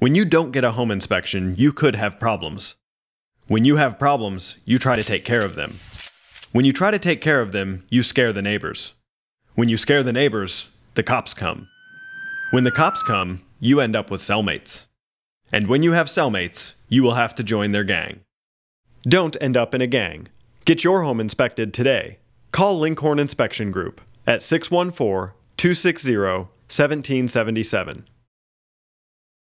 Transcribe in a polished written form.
When you don't get a home inspection, you could have problems. When you have problems, you try to take care of them. When you try to take care of them, you scare the neighbors. When you scare the neighbors, the cops come. When the cops come, you end up with cellmates. And when you have cellmates, you will have to join their gang. Don't end up in a gang. Get your home inspected today. Call Linkhorn Inspection Group at 614-260-1777.